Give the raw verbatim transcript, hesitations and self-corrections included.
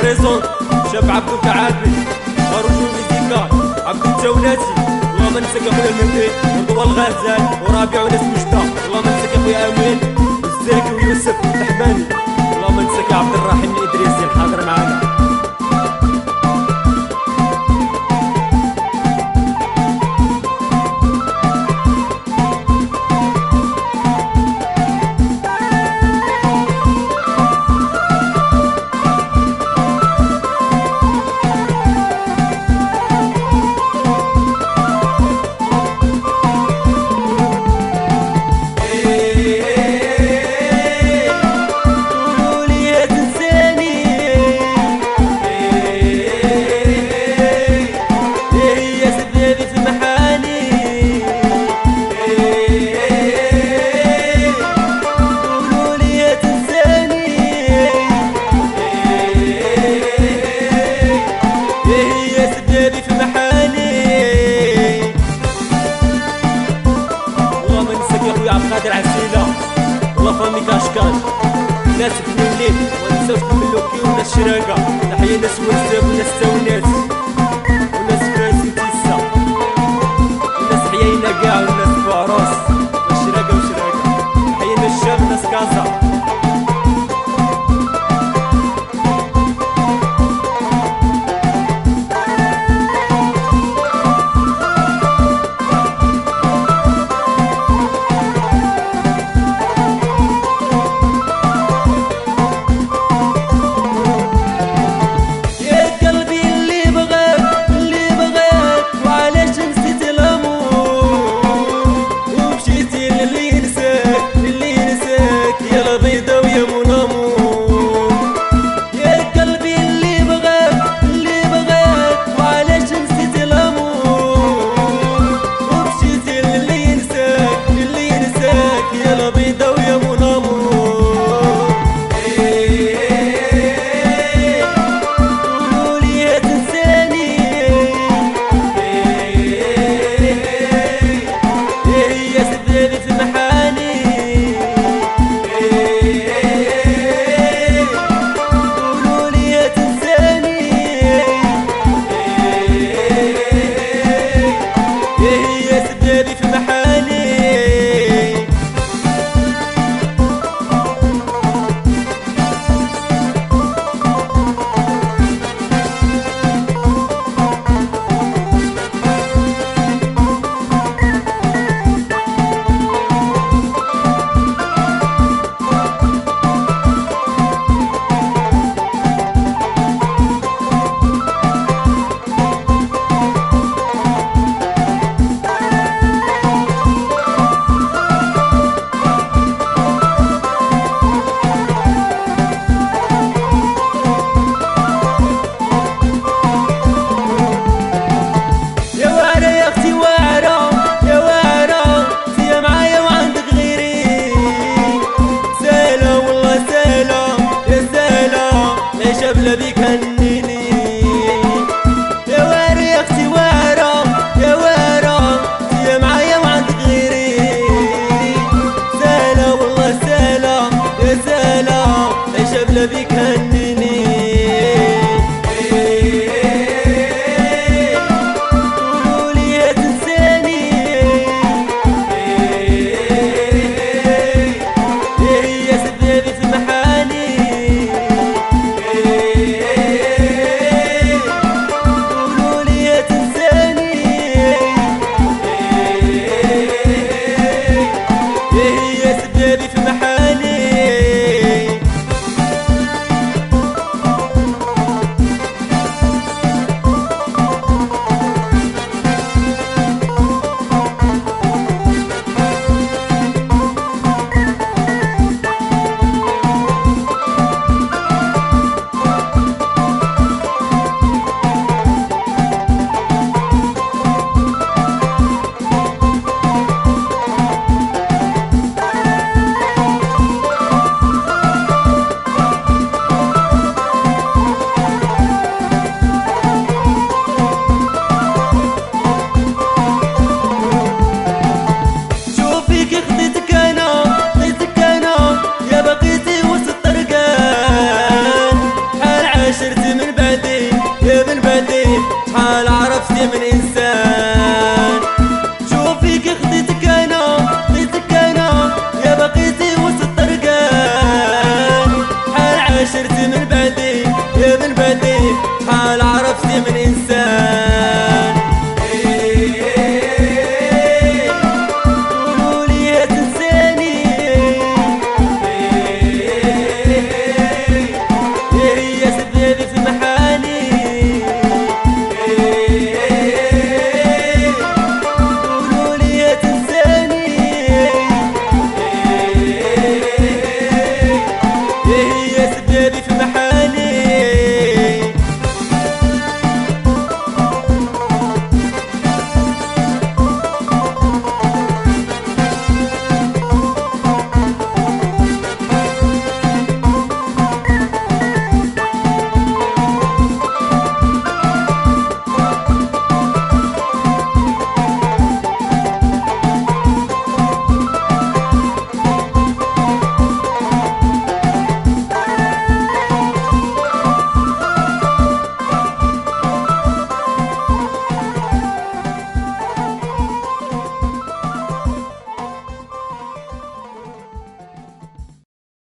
ريزون شاب عبدو كعابي رجل ميزيكال عبدو التوناتي. والله ما نساك اخويا المهدي ورضوى الغزال ورابع وناس مجدة. والله ما نساك اخويا امين والزاكي ويوسف التحماني. والله ما نساك يا عبد الرحيم الادريسي الحاضر معانا. قادر عسيلة والله فامي كاشكاش ناس بن الليل ونساوش الملوكي وناس شراقة. تحية ناس وزاب وناس تاونات وناس فاسي تيسا وناس حياينة كاع وناس فاروس وناس شراقة وشراقة. تحية ناس الشام وناس كازا. بلا بيك هنيني يا واري يا اختي وارا يا وارا يا معايا وعندك غيري. سهلة والله سهلة يا سهلة عيشة بلا بيك هنيني.